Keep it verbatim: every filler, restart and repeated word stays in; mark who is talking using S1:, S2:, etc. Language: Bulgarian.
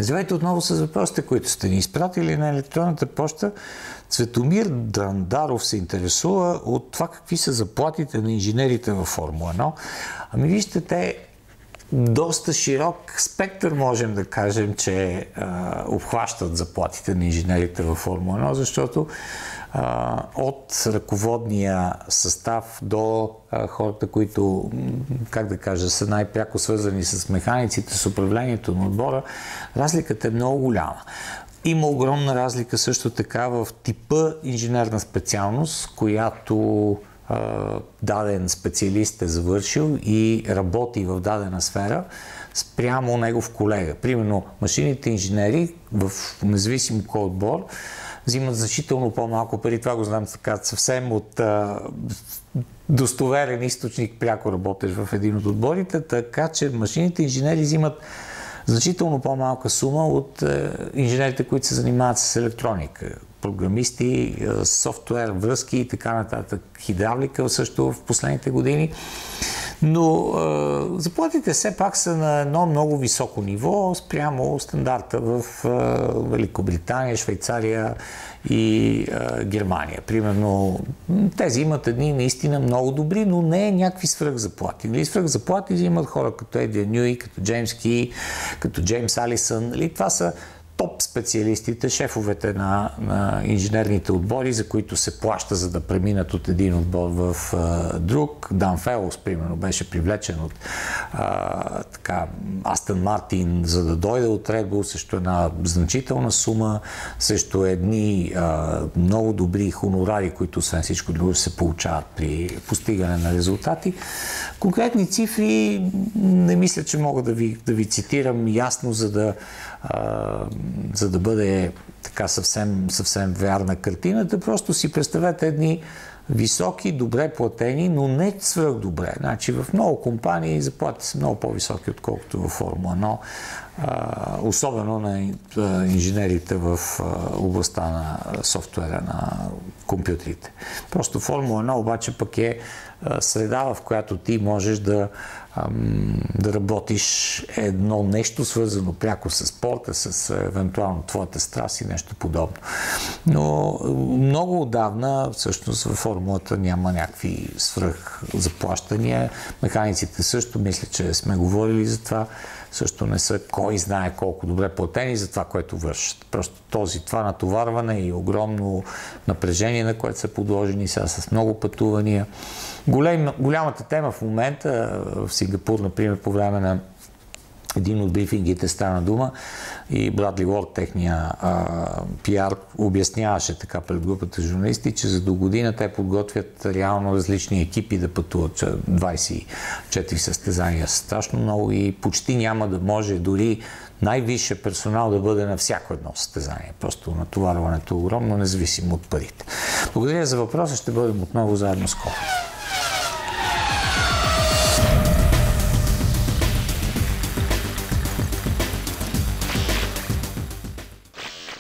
S1: Здравейте отново с въпросите, които сте ни изпратили на електронната поща. Цветомир Драндаров се интересува от това какви са заплатите на инженерите във Формула едно. Ами вижте, те доста широк спектър можем да кажем, че а, обхващат заплатите на инженерите във Формула едно, защото а, от ръководния състав до а, хората, които, как да кажа, са най-пряко свързани с механиците, с управлението на отбора, разликата е много голяма. Има огромна разлика също така в типа инженерна специалност, която даден специалист е завършил и работи в дадена сфера спрямо негов колега. Примерно, машините инженери в независимо кой отбор взимат значително по-малко пари. Това го знам така съвсем от а, достоверен източник, пряко работещ в един от отборите, така че машините инженери взимат значително по-малка сума от е, инженерите, които се занимават с електроника. Програмисти, е, софтуер, връзки и така нататък. Хидравлика също в последните години. Но е, заплатите все пак са на едно много високо ниво спрямо стандарта в е, Великобритания, Швейцария и е, Германия. Примерно, тези имат едни наистина много добри, но не е някакви свръхзаплати. Нали? Свръхзаплати взимат хора като Едриан Нюи, като Джеймс Ки, като Джеймс Алисън. Нали? Това са топ специалистите, шефовете на, на инженерните отбори, за които се плаща, за да преминат от един отбор в а, друг. Дан Фелос, примерно, беше привлечен от а, така, Астън Мартин, за да дойде от Ред Бул, също една значителна сума, също едни а, много добри хонорари, които освен всичко друго се получават при постигане на резултати. Конкретни цифри не мисля, че мога да ви, да ви цитирам ясно, за да Uh, за да бъде така съвсем, съвсем вярна картината. Просто си представете едни високи, добре платени, но не свръх добре. Значи в много компании заплати са много по-високи, отколкото във Формула едно, uh, особено на инженерите в uh, областта на софтуера на компютрите. Просто Формула едно обаче пък е uh, среда, в която ти можеш да да работиш едно нещо, свързано пряко с спорта, с евентуално твоята страст и нещо подобно. Но много отдавна, всъщност, във формулата няма някакви свръхзаплащания. Механиците също, мисля, че сме говорили за това, също не са кой знае колко добре платени за това, което вършат. Просто този, това натоварване и огромно напрежение, на което са подложени сега с много пътувания. Голем, голямата тема в момента в Сингапур, например, по време на един от брифингите стана дума и Брадли Уорд, техния а, пиар, обясняваше така пред групата журналисти, че за до година те подготвят реално различни екипи да пътуват. двайсет и четири състезания са страшно много и почти няма да може дори най-висше персонал да бъде на всяко едно състезание. Просто натоварването е огромно, независимо от парите. Благодаря за въпроса, ще бъдем отново заедно скоро.